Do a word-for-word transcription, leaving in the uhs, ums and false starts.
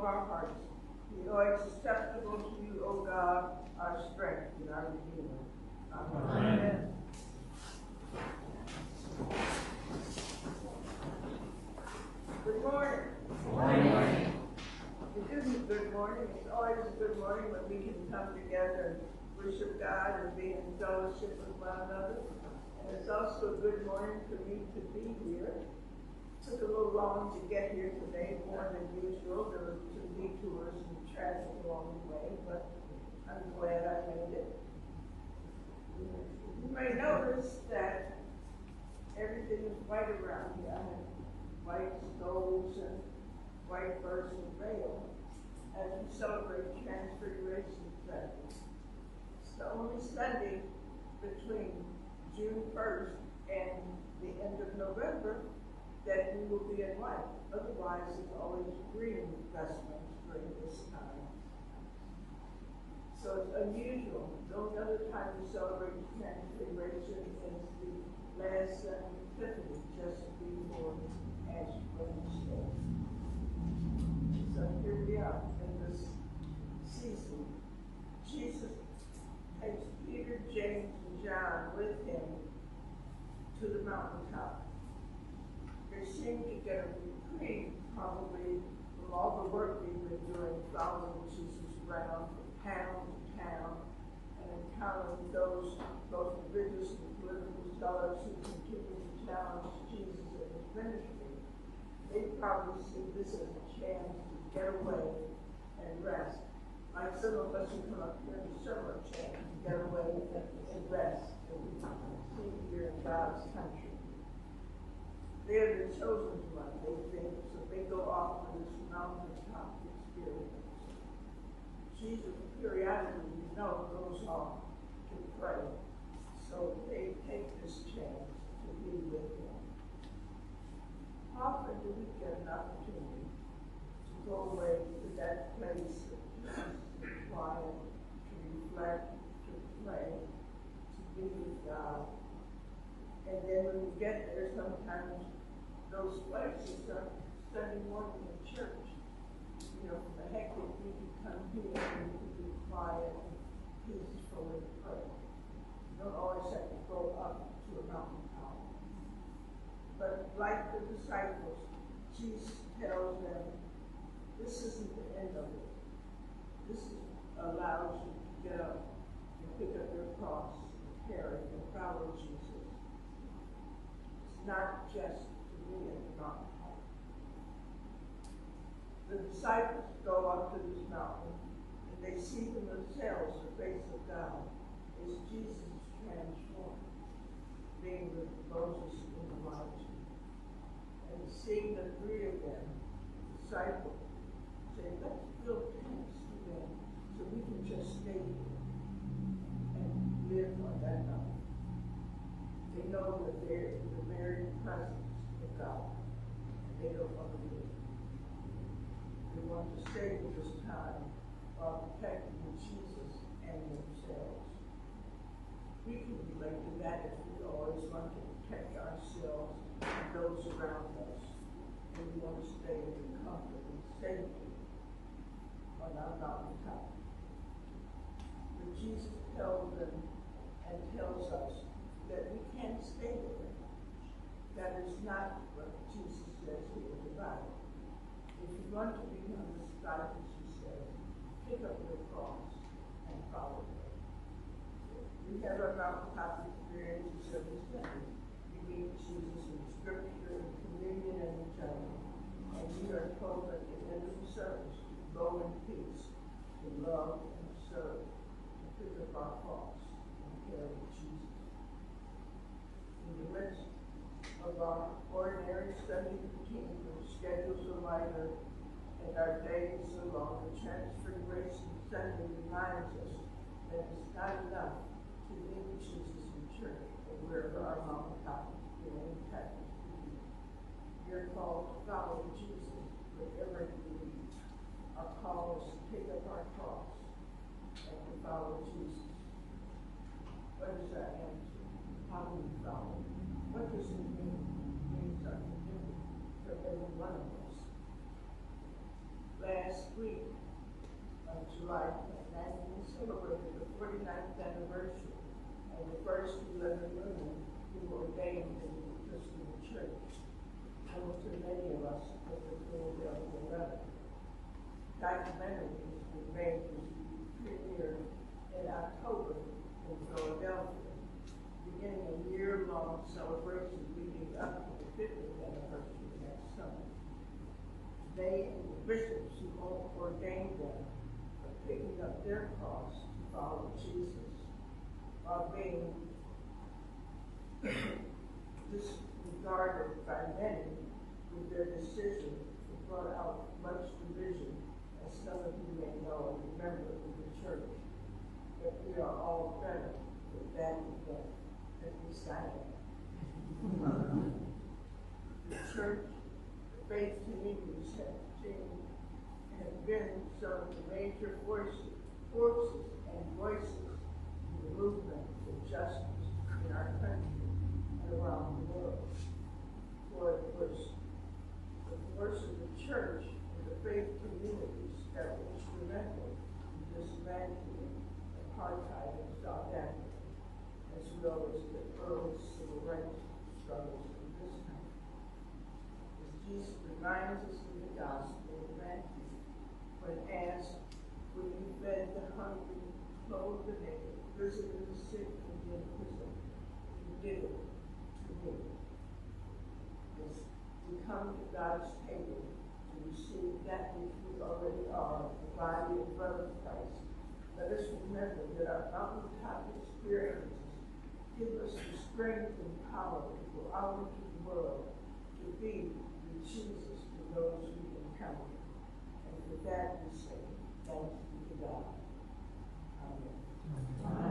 of our hearts. Be always acceptable to you, O God, our strength and our Redeemer. Amen. Amen. Good morning. Good morning. It isn't good morning. It's always a good morning when we can come together and worship God and be in fellowship with one another. And it's also a good morning for me to be here. It took a little long to get here today, more than usual. There were some detours and traffic along the way, but I'm glad I made it. You may notice that everything is white around here. I have white stoves and white birds and veil as we celebrate Transfiguration Sunday. It's the only Sunday between June first and the end of November that we will be in white. Otherwise, it's always green vestments during this time. So it's unusual. The only other time we celebrate Transfiguration is the last Sunday Epiphany, just before Ash Wednesday. So here we are in this season. Jesus takes Peter, James, and John with him to the mountaintop. They seem to get a reprieve, probably, from all the work they've been doing, following Jesus around from town to town, and encountering those, those religious and political scholars who continue to challenge Jesus in his ministry. They probably see this as a chance to get away and rest. Like some of us who come up here in the summer, a chance to get away and, and rest and see here in God's country. They are the chosen one, they think, so they go off on this mountaintop experience. Jesus periodically, we know, goes off to pray, so they take this chance to be with him. Often do we get an opportunity to go away to that place of peace, quiet, to reflect, to pray, to be with God. And then when we get there, sometimes those places are Sunday morning in church. You know, from the hectic, we can come here and we can be quiet and peaceful and pray. You don't always have to go up to a mountaintop. But like the disciples, Jesus tells them, this isn't the end of it. This is, allows you to get up and pick up your cross, and carry and follow Jesus. It's not just to be at the mountaintop. The disciples go up to this mountain and they see for themselves the face of God as Jesus is transformed, being with Moses and Elijah. And seeing the three of them, disciples, say, let's build tents again so we can just stay here and live on that mountain. They know that they're in the very presence of God. And they don't want to leave. They want to stay with this time while protecting Jesus and themselves. We can relate to that if we always want to protect ourselves and those around us. And we want to stay in comfort and safety on our mountaintop. But Jesus tells them and tells us that we can't stay there. That is not what Jesus says here in the Bible. If you want to become the disciples, he says, pick up your cross and follow me. We have our mountaintop experiences every Sunday. We meet Jesus in Scripture and communion and each other. And we are told at the end of the service to go in peace, to love and serve, to pick up our cross and carry Jesus. In the midst of our ordinary Sunday routine, where schedules are lighter and our days are longer, Transfiguration Sunday reminds us that it's not enough to meet Jesus in church or wherever our mountaintop experience happens to be. You're called to follow Jesus wherever you lead. Our call is to take up our cross and to follow Jesus. What does that answer? How do we follow? What does it mean? It means something different for every one of us. Last week, on July twenty-ninth, we celebrated the forty-ninth anniversary of the first eleven women who were ordained in the Episcopal Church. Home to many of us because of the eleven. Documentary has been made to premiere in October in Philadelphia, beginning a year-long celebration leading up to the fiftieth anniversary next summer. They and the bishops who ordained them are picking up their cross to follow Jesus, while being disregarded by many with their decision to brought out much division, as some of you may know and remember in the church. But we are all better with that event at the silent. The church, faith communities have changed, have been some of the major forces, forces and voices in the movement for justice in our country and around the world. For it was the force of the church and the faith communities that were instrumental in dismantling apartheid in South Africa, as well as the early civil rights struggles in this country. As Jesus reminds us in the Gospel of Matthew, when asked, "Will you fed the hungry, clothe the naked, visit the sick, and the imprisoned? You did it to me." As we come to God's table to receive that which we already are, the body and blood of Christ, let us remember that our mountaintop experiences give us the strength and power to go out into the world to be with Jesus to those we encounter. And for that we say, thanks be to God. Amen.